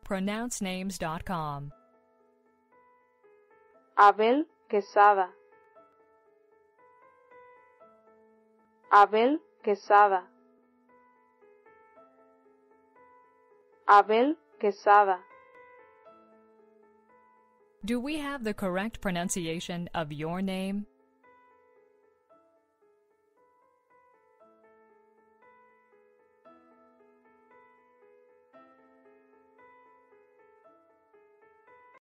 pronouncenames.com. Abel Quezada. Abel Quezada. Abel Quezada. Do we have the correct pronunciation of your name?